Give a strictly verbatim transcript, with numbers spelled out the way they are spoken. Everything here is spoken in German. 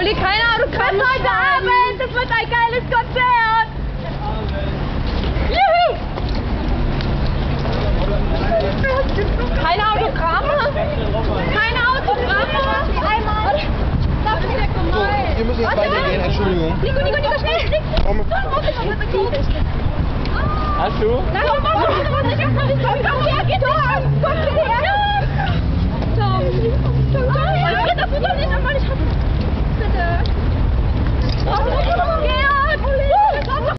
Olli, keine Autogramme. Bis heute Abend, das wird ein geiles Konzert. Juhu. Keine Autogramme? Keine Autogramme. Einmal. Das ist ja gemein. Wir müssen jetzt weitergehen, Entschuldigung. Nico, Nico, Nico, schnell. Komm. Hast du? Nein, komm, komm, komm, komm, komm, komm, komm, komm, komm, komm, komm, komm, komm, komm,